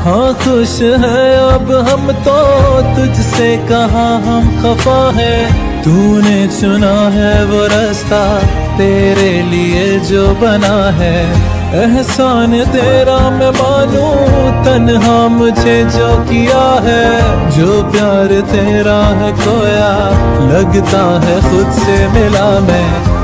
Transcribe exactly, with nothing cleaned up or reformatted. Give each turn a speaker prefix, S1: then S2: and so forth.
S1: हाँ खुश है अब हम तो, तुझसे कहा हम खफा है। तूने चुना है वो रास्ता तेरे लिए जो बना है। एहसान तेरा मैं मानूं, तन्हा मुझे जो किया है। जो प्यार तेरा है खोया, लगता है खुद से मिला मैं।